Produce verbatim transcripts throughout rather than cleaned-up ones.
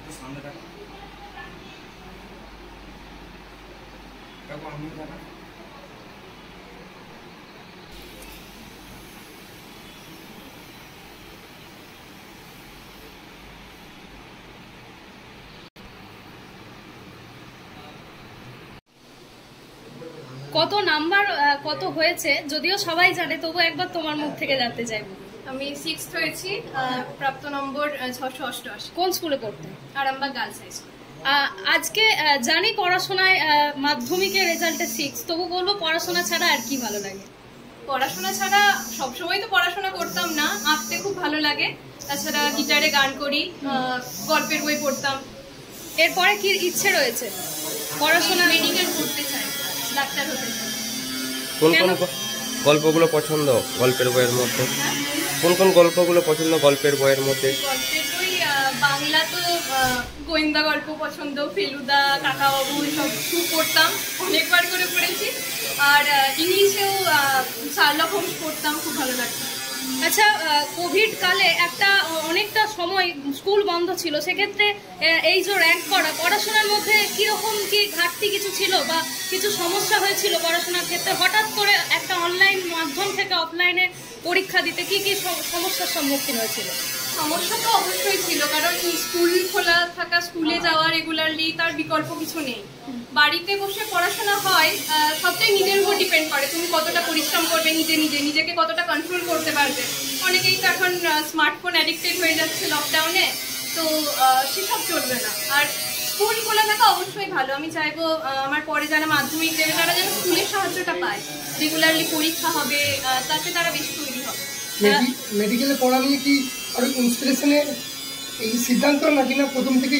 কত নাম্বার কত হয়েছে যদিও সবাই জানে, তবু একবার তোমার মুখ থেকে জানতে চাইবো। আমি সিক্সথ হয়েছি, প্রাপ্ত নম্বর ছশো অষ্টআশি। কোন স্কুলে পড়তে? Arambagh girls high school. আজকে জানি পড়াশোনায় মাধ্যমিকের রেজাল্টে সিক্স, তবু বলবো পড়াশোনা ছাড়া আর কি ভালো লাগে? পড়াশোনা ছাড়া সবসময় তো পড়াশোনা করতাম না, আঁকতে খুব ভালো লাগে, তাছাড়া গিটারে গান করি, গল্পের বই পড়তাম। এরপরে কি ইচ্ছে রয়েছে? পড়াশোনা মেডিকেল পড়তে চাই, ডাক্তার হতে চাই। কোন কোন গল্পগুলো পছন্দ গল্পের বইয়ের মধ্যে? কোন কোন গল্পগুলো পছন্দ গল্পের বইয়ের মধ্যে? গল্পের বই বাংলা তো গোয়েন্দা গল্প পছন্দ, ফেলুদা, কাকাবাবু, সব খুব পড়তাম, অনেকবার করে পড়েছি। আর ইংলিশেও শার্লক হোমস পড়তাম, খুব ভালো লাগতো। আচ্ছা, কোভিড কালে একটা অনেকটা সময় স্কুল বন্ধ ছিল, সেক্ষেত্রে এই যে র্যাঙ্ক করা, পড়াশোনার মধ্যে কিরকম কি ঘাটতি কিছু ছিল বা কিছু সমস্যা হয়েছিল পড়াশোনার ক্ষেত্রে? হঠাৎ করে একটা অনলাইন মাধ্যম থেকে অফলাইনে পরীক্ষা দিতে কি কি সমস্যার সম্মুখীন হয়েছিল? সমস্যা তো অবশ্যই ছিল, কারণ স্কুল খোলা থাকা, স্কুলে যাওয়া রেগুলারলি, তার বিকল্প কিছু নেই। বাড়িতে বসে পড়াশোনা হয়, সবটাই নিজের উপর ডিপেন্ড করে, তুমি কতটা পরিশ্রম করবে, নিজে নিজে নিজেকে কতটা কন্ট্রোল করতে পারবে। অনেকেই তো এখন স্মার্টফোন অ্যাডিক্টেড হয়ে যাচ্ছে লকডাউনে, তো সেসব চলবে না। আর স্কুল খোলা থাকা অবশ্যই ভালো, আমি চাইবো আমার পরে যারা মাধ্যমিক দেবে তারা যেন স্কুলের সাহায্যটা পায়, রেগুলারলি পরীক্ষা হবে, তাতে তারা বেশি তৈরি হবে। মেডিকেলে পড়া নিয়ে কি আরো ইন্সপিরেশনে এই সিদ্ধান্ত, নাকি না প্রথম থেকেই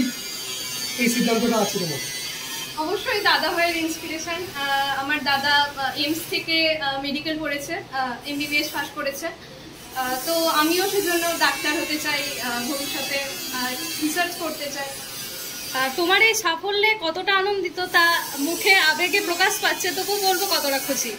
এই সিদ্ধান্তটা আছে? অবশ্যই দাদা ভাইয়ের ইন্সপিরেশন। আমার দাদা এমস থেকে মেডিকেল পড়েছে, এমবিবিএস পাস করেছে, তো আমিও সেজন্য ডাক্তার হতে চাই, ভবিষ্যতে রিসার্চ করতে চাই। তোমার এই সাফল্যে কতটা আনন্দিত তা মুখে আবেগে প্রকাশ পাচ্ছে, তবু বলবো কতটা খুশি?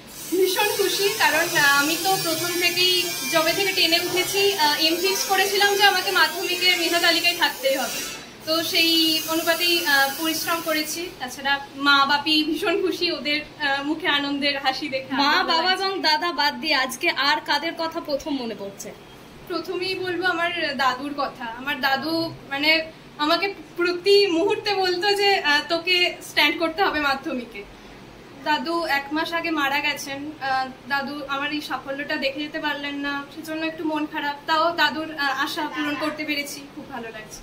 ভীষণ খুশি, কারণ আমি তো প্রথম থেকেই যবে থেকে টেনে উঠেছি এম ফিক্স করেছিলাম যে আমাকে মাধ্যমিকের মেধা তালিকায় থাকতেই হবে, তো সেই অনুপাতেই পরিশ্রম করেছি। তাছাড়া মা বাপি ভীষণ খুশি, ওদের মুখে আনন্দের হাসি দেখে। মা বাবা এবং দাদা বাদ দিয়ে আজকে আর কাদের কথা প্রথম মনে পড়ছে? প্রথমেই বলবো আমার দাদুর কথা। আমার দাদু মানে আমাকে প্রতি মুহূর্তে বলতো যে তোকে স্ট্যান্ড করতে হবে মাধ্যমিকে। দাদু এক মাস আগে মারা গেছেন, দাদু আমার এই সাফল্যটা দেখে যেতে পারলেন না, সেজন্য একটু মন খারাপ। তাও দাদুর আশা পূরণ করতে পেরেছি, খুব ভালো লাগছে।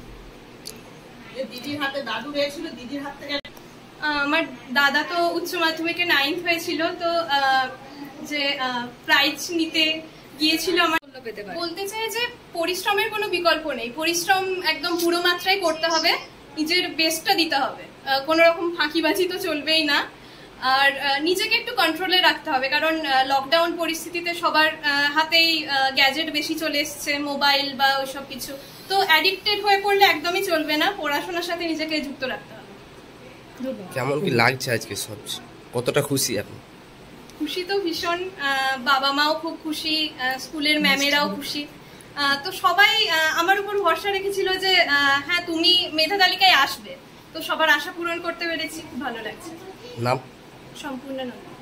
দিদির হাতে দাদু হয়েছিল, দিদির হাত থেকে আমার দাদা তো উচ্চ মাধ্যমিকে নাইন্থ হয়েছিল, তো যে প্রাইজ নিতে গিয়েছিল আমার বলতে চাই যে পরিশ্রমের কোনো বিকল্প নেই, পরিশ্রম একদম পুরো মাত্রায় করতে হবে, নিজের বেস্টটা দিতে হবে, কোনো রকম ফাঁকিবাজি তো চলবেই না। আর নিজেকে একটু কন্ট্রোলে রাখতে হবে, কারণ লকডাউন পরিস্থিতিতে সবার হাতেই গ্যাজেট বেশি চলে এসছে, মোবাইল বা ওইসব কিছু, তো অ্যাডিক্টেড হয়ে পড়লে একদমই চলবে না, পড়াশোনার সাথে নিজেকে যুক্ত রাখতে হবে। কেমন কি লাগছে আজকে, সব কতটা খুশি আপনি? খুশি তো ভীষণ, বাবা মাও খুব খুশি, স্কুলের ম্যামেরাও খুশি, তো সবাই আমার উপর ভরসা রেখেছিল যে হ্যাঁ তুমি মেধা তালিকায় আসবে, তো সবার আশা পূরণ করতে পেরেছি, খুব ভালো লাগছে। নাম? সম্পূর্ণ নাম।